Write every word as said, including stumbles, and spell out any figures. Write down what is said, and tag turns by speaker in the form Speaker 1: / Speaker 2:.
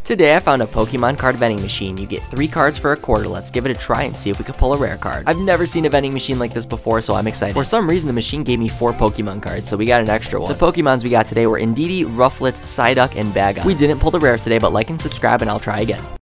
Speaker 1: Today I found a Pokemon card vending machine. You get three cards for a quarter. Let's give it a try and see if we could pull a rare card. I've never seen a vending machine like this before, so I'm excited. For some reason, the machine gave me four Pokemon cards, so we got an extra one. The Pokemons we got today were Indeedee, Rufflet, Psyduck, and Baga. We didn't pull the rares today, but like and subscribe and I'll try again.